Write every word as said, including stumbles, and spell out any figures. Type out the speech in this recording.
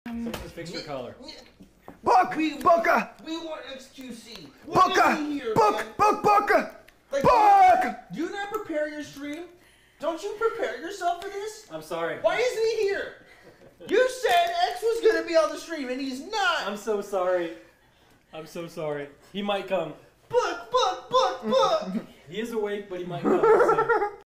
Someone just fix your collar. Book! We, Booker! we want X Q C. What Booker! is he here, Book! man? Book! Booker! Like, Book! Do you not prepare your stream? Don't you prepare yourself for this? I'm sorry. Why isn't he here? You said X was gonna be on the stream and he's not. I'm so sorry. I'm so sorry. He might come. Book, book, book, book. He is awake, but he might come.